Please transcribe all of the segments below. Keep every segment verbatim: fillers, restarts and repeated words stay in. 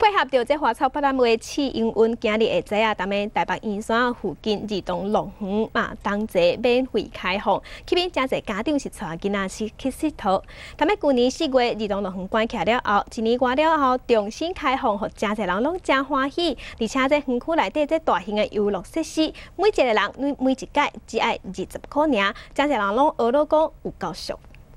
配合着这花草百兰花试营运，今日下晝啊，咱们台北圆山附近儿童乐園嘛，當節免費開放，這邊真濟家長是帶囡仔去去佚佗。咱們去年四月兒童樂園關起了後，一年過了後重新開放，互真濟人攏真歡喜。而且這園區內底這大型嘅遊樂設施，每一個人每每一屆只要二十塊爾，真濟人攏學到講有夠俗。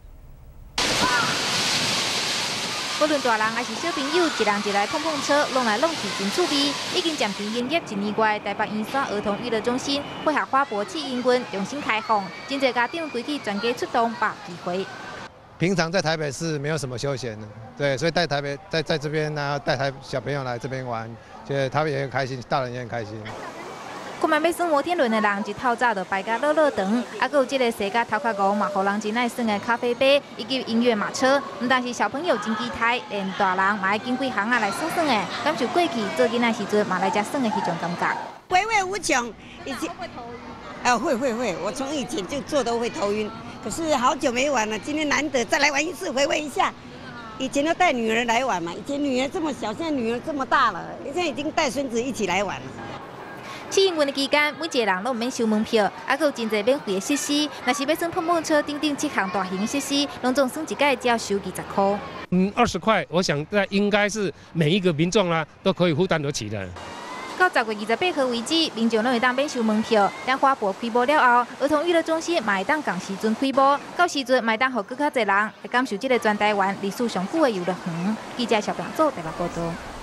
無論大人還是小朋友，一人一台碰碰車，弄來弄去真趣味。已經暫停營業一年外，台北圓山兒童娛樂中心配合花博試營運，重新開放，真濟家長規矩全家出動把機會。 平常在台北市沒有什麼休閒的，對，所以帶台北在在這邊呢，帶台小朋友來這邊玩，覺得他們也很開心，大人也很開心。 看賣要耍摩天輪的人，一透早就排甲樂樂長，還有這個洗甲頭殼牛嘛，互人真愛耍的咖啡杯，以及音樂馬車。唔但是小朋友真期待，連大人嘛愛經幾行啊來耍耍的，感受過去做囡仔時陣嘛來遮耍的迄種感覺。 回味無窮，以前會頭暈啊，會會會，我從以前就做都會頭暈，可是好久沒玩了，今天難得再來玩一次，回味一下。以前都帶女兒來玩嘛，以前女兒這麼小，現在女兒這麼大了，現在已經帶孫子一起來玩了。 試營運的期間，每一個人都唔免收門票，還有真濟免費的設施。若是要耍碰碰車等等七項大型的設施，攏總算一屆只要收二十塊。 嗯，二十塊，我想在應該是每一個民眾啦都可以負擔得起的。 到十月二十八號為止，民眾攏會當免收門票。等花博開播了後，兒童娛樂中心嘛會當同時陣開播，到時陣嘛會當互更較儕人來感受這個全台灣歷史上久的遊樂園。記者小平做台北報道。